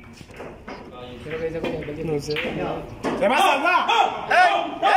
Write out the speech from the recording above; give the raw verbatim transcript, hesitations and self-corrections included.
Pero kaysa ko yung bagay. Saya masang lah. Eh,